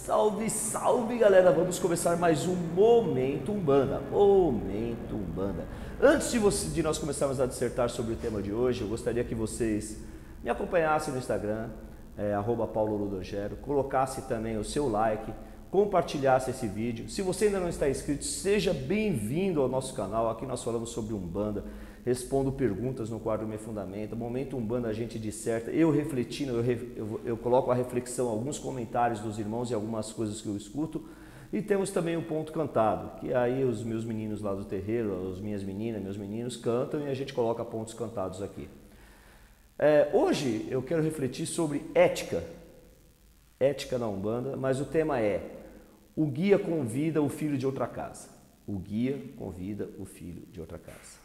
Salve, salve galera, vamos começar mais um Momento Umbanda. Momento Umbanda. Antes de nós começarmos a dissertar sobre o tema de hoje, eu gostaria que vocês me acompanhassem no Instagram, @pauloludogero, colocasse também o seu like, compartilhasse esse vídeo. Se você ainda não está inscrito, seja bem-vindo ao nosso canal. Aqui nós falamos sobre Umbanda, respondo perguntas no quadro Me Fundamenta. Momento Umbanda a gente disserta, eu refletindo, eu coloco a reflexão, alguns comentários dos irmãos e algumas coisas que eu escuto. E temos também o ponto cantado, que aí os meus meninos lá do terreiro, as minhas meninas, meus meninos cantam e a gente coloca pontos cantados aqui. Hoje eu quero refletir sobre ética na Umbanda, mas o tema é: o guia convida o filho de outra casa. O guia convida o filho de outra casa.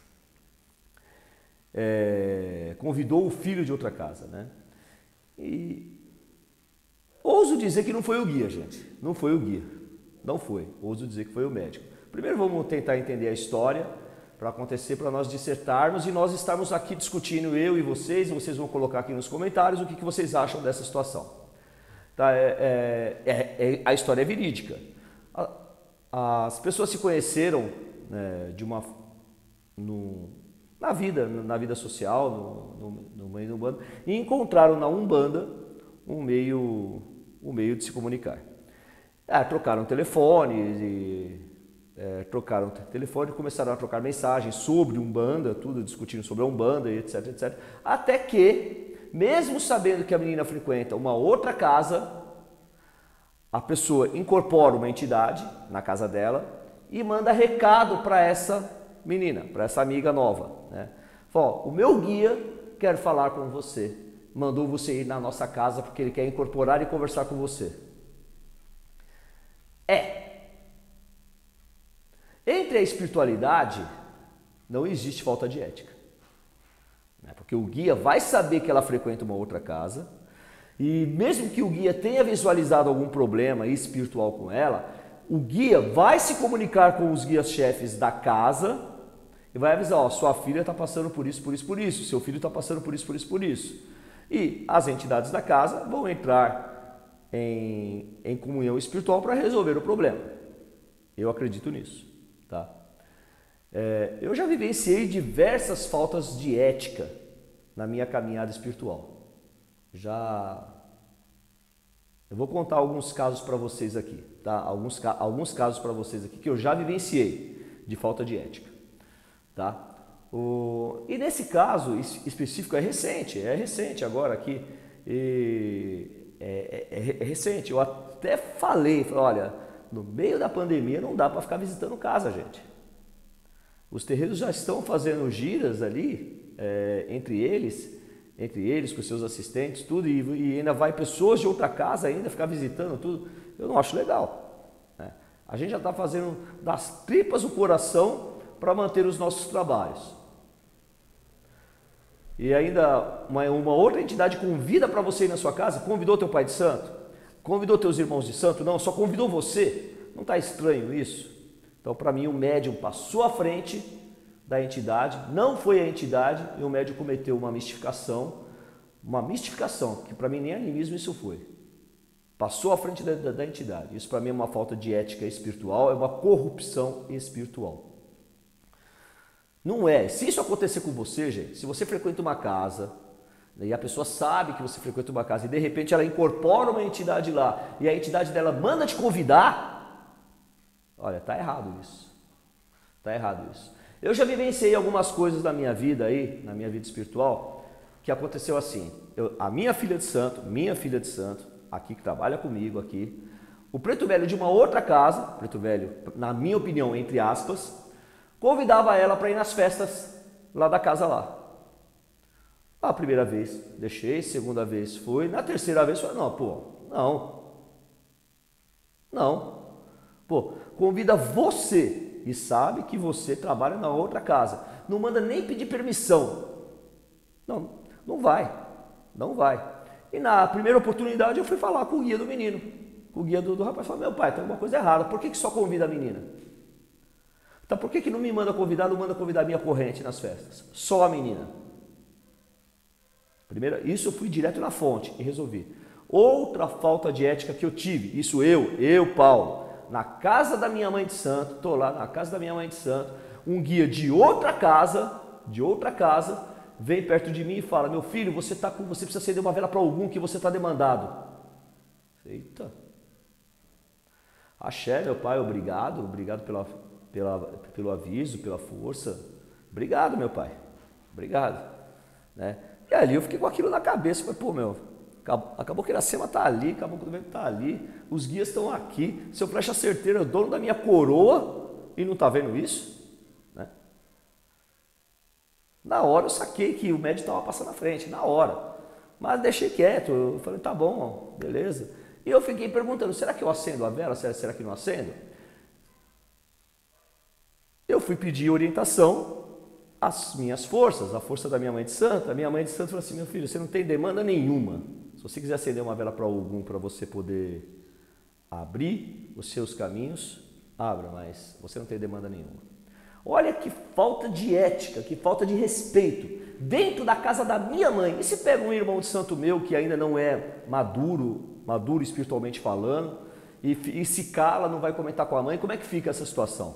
Convidou o filho de outra casa, né? E ouso dizer que não foi o guia, gente. Não foi o guia. Não foi. Ouso dizer que foi o médico. Primeiro vamos tentar entender a história para acontecer, para nós dissertarmos e nós estarmos aqui discutindo, eu e vocês vão colocar aqui nos comentários o que vocês acham dessa situação. Tá? A história é verídica. As pessoas se conheceram, né, na vida social, no meio da Umbanda, e encontraram na Umbanda um meio de se comunicar. Trocaram telefone, começaram a trocar mensagens sobre Umbanda, tudo discutindo sobre a Umbanda, etc, etc. Até que, mesmo sabendo que a menina frequenta uma outra casa, a pessoa incorpora uma entidade na casa dela e manda recado para essa menina, para essa amiga nova, né? Fala: o meu guia quer falar com você, mandou você ir na nossa casa porque ele quer incorporar e conversar com você. Entre a espiritualidade não existe falta de ética, né? Porque o guia vai saber que ela frequenta uma outra casa e mesmo que o guia tenha visualizado algum problema espiritual com ela, o guia vai se comunicar com os guias-chefes da casa e vai avisar: ó, sua filha está passando por isso, por isso, por isso, seu filho está passando por isso, por isso, por isso. E as entidades da casa vão entrar em comunhão espiritual para resolver o problema. Eu acredito nisso, tá? Eu já vivenciei diversas faltas de ética na minha caminhada espiritual. Eu vou contar alguns casos para vocês aqui, tá? Alguns casos para vocês aqui que eu já vivenciei de falta de ética, tá? E nesse caso específico é recente agora aqui, é recente. Eu até falei, olha, no meio da pandemia não dá para ficar visitando casa, gente. Os terreiros já estão fazendo giras ali, entre eles, com os seus assistentes, tudo, e ainda vai pessoas de outra casa ainda ficar visitando tudo. Eu não acho legal, né? A gente já está fazendo das tripas o coração para manter os nossos trabalhos. E ainda uma outra entidade convida para você ir na sua casa. Convidou teu pai de santo? Convidou teus irmãos de santo? Não, só convidou você. Não está estranho isso? Então, para mim, o médium passou à frente da entidade, não foi a entidade, e o médium cometeu uma mistificação, que para mim nem animismo isso foi. Passou à frente da entidade. Isso para mim é uma falta de ética espiritual, é uma corrupção espiritual. Não é. Se isso acontecer com você, gente, se você frequenta uma casa, né, e a pessoa sabe que você frequenta uma casa e de repente ela incorpora uma entidade lá e a entidade dela manda te convidar, olha, tá errado isso. Tá errado isso. Eu já vivenciei algumas coisas na minha vida aí, na minha vida espiritual, que aconteceu assim. A minha filha de santo, aqui que trabalha comigo aqui, o preto velho de uma outra casa, preto velho, na minha opinião, entre aspas, convidava ela para ir nas festas lá da casa lá. A primeira vez deixei, segunda vez fui, na terceira vez falei: não. Pô, convida você e sabe que você trabalha na outra casa. Não manda nem pedir permissão. Não vai. E na primeira oportunidade eu fui falar com o guia do menino, com o guia do rapaz. Falei: meu pai, tem alguma coisa errada, por que só convida a menina? Então por que não me manda convidar, não manda convidar a minha corrente nas festas? Só a menina. Primeiro, isso eu fui direto na fonte e resolvi. Outra falta de ética que eu tive, isso eu, Paulo, na casa da minha mãe de santo, estou lá na casa da minha mãe de santo, um guia de outra casa, vem perto de mim e fala, meu filho, você precisa acender uma vela para algum que você está demandado. Eita. Axé, meu pai, obrigado pelo aviso, pela força. Obrigado, meu pai, obrigado. Né? E ali eu fiquei com aquilo na cabeça, falei, pô, meu, acabou que Iracema está ali, acabou que o vento está ali, os guias estão aqui, seu flecha certeira é o dono da minha coroa e não está vendo isso? Né? Na hora eu saquei que o médico estava passando na frente, na hora, mas deixei quieto, eu falei, tá bom, beleza. E eu fiquei perguntando, será que eu acendo a vela, será que não acendo? Eu fui pedir orientação às minhas forças, a força da minha mãe de santo. A minha mãe de santo falou assim, meu filho, você não tem demanda nenhuma. Se você quiser acender uma vela para algum, para você poder abrir os seus caminhos, abra, mas você não tem demanda nenhuma. Olha que falta de ética, que falta de respeito. Dentro da casa da minha mãe, e se pega um irmão de santo meu que ainda não é maduro espiritualmente falando, e se cala, não vai comentar com a mãe, como é que fica essa situação?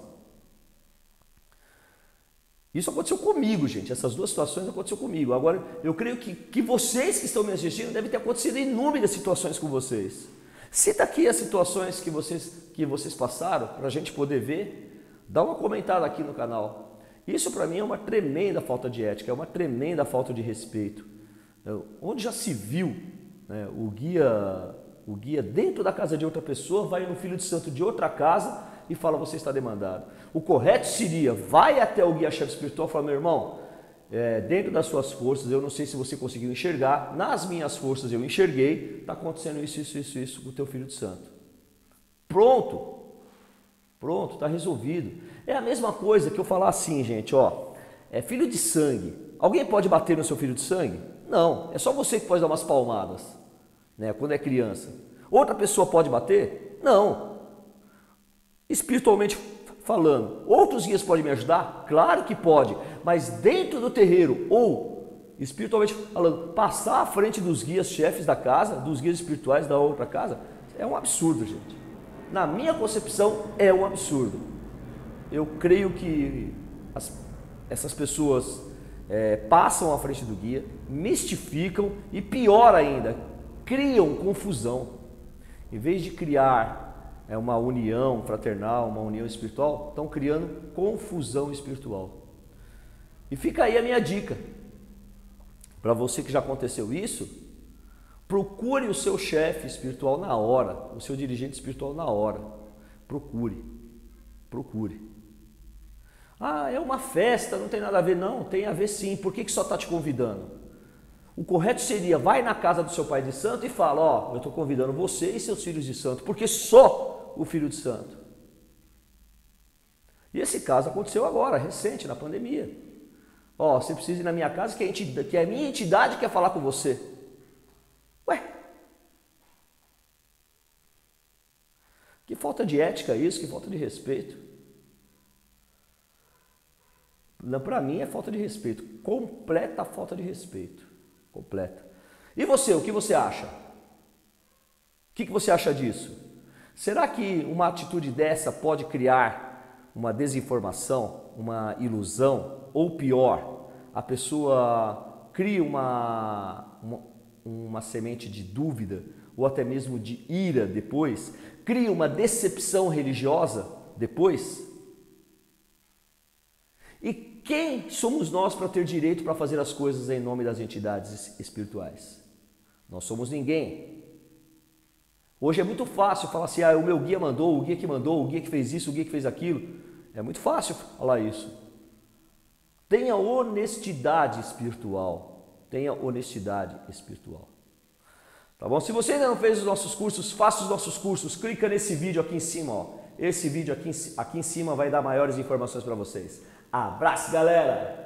Isso aconteceu comigo, gente, essas duas situações aconteceram comigo. Agora, eu creio que vocês que estão me assistindo devem ter acontecido inúmeras situações com vocês. Cita aqui as situações que vocês passaram, para a gente poder ver, dá uma comentada aqui no canal. Isso para mim é uma tremenda falta de ética, é uma tremenda falta de respeito. Onde já se viu, né, o guia dentro da casa de outra pessoa vai no filho de santo de outra casa e fala, você está demandado. O correto seria, vai até o guia-chefe espiritual e fala, meu irmão, dentro das suas forças, eu não sei se você conseguiu enxergar, nas minhas forças eu enxerguei, está acontecendo isso com o teu filho de santo. Pronto, está resolvido. É a mesma coisa que eu falar assim, gente, ó, filho de sangue, alguém pode bater no seu filho de sangue? Não, é só você que pode dar umas palmadas, né, quando é criança. Outra pessoa pode bater? Não. Espiritualmente falando, outros guias podem me ajudar? Claro que pode, mas dentro do terreiro ou espiritualmente falando, passar à frente dos guias chefes da casa, dos guias espirituais da outra casa, é um absurdo, gente. Na minha concepção, é um absurdo. Eu creio que essas pessoas passam à frente do guia, mistificam e, pior ainda, criam confusão. Em vez de criar uma união fraternal, uma união espiritual, estão criando confusão espiritual. E fica aí a minha dica. Para você que já aconteceu isso, procure o seu chefe espiritual na hora, o seu dirigente espiritual na hora. Procure. Ah, é uma festa, não tem nada a ver. Não, tem a ver sim. Por que só está te convidando? O correto seria, vai na casa do seu pai de santo e fala, ó, eu estou convidando você e seus filhos de santo, porque só o filho de santo. E esse caso aconteceu agora, recente, na pandemia. Ó, você precisa ir na minha casa, que a minha entidade quer falar com você. Ué, que falta de ética isso, que falta de respeito. Para mim é falta de respeito, completa falta de respeito, completa. E você, o que você acha? O que você acha disso? Será que uma atitude dessa pode criar uma desinformação, uma ilusão? Ou pior, a pessoa cria uma semente de dúvida ou até mesmo de ira depois? Cria uma decepção religiosa depois? E quem somos nós para ter direito para fazer as coisas em nome das entidades espirituais? Nós somos ninguém. Hoje é muito fácil falar assim, o meu guia mandou, o guia que fez isso, o guia que fez aquilo. É muito fácil falar isso. Tenha honestidade espiritual. Tá bom? Se você ainda não fez os nossos cursos, faça os nossos cursos. Clica nesse vídeo aqui em cima, ó. Esse vídeo aqui em cima vai dar maiores informações para vocês. Abraço, galera!